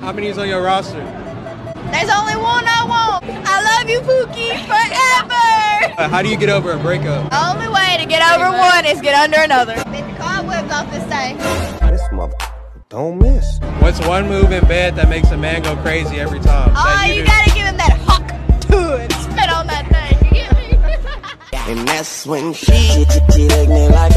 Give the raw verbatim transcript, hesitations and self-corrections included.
How many is on your roster? There's only one I want. I love you, Pookie, forever. Uh, how do you get over a breakup? The only way to get over one is get under another. Beat the cobwebs off this thing. This mother don't miss. What's one move in bed that makes a man go crazy every time? Oh, you, you gotta give him that hawk to it. Spit on that thing. You get me? And that's when she, she, she, she, she, like me like